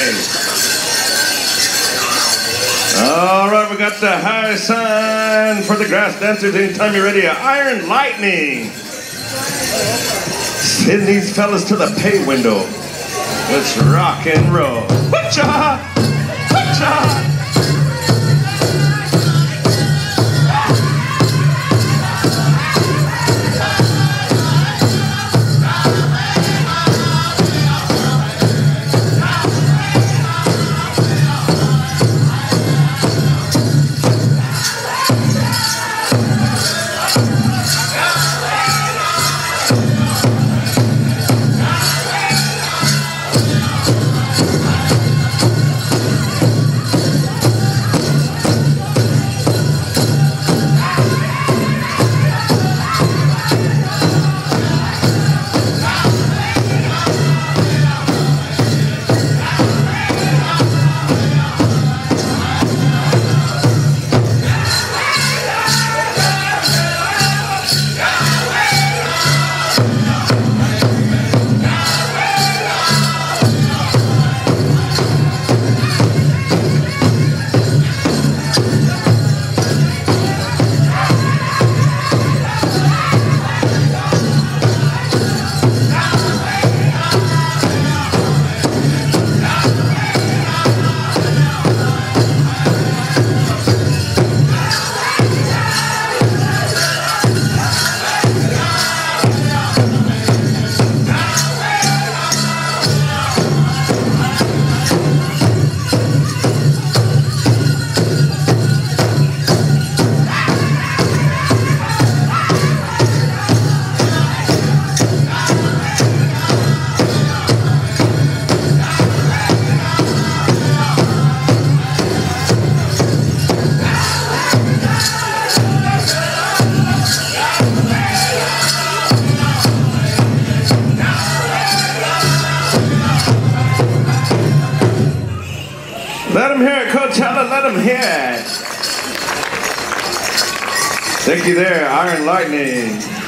Lightning. All right, we got the high sign for the grass dancers. Anytime you're ready, Iron Lightning. Send these fellas to the pay window. Let's rock and roll. Whatcha? Whatcha? Let them hear it, Coachella, let them hear it. Thank you there, Iron Lightning.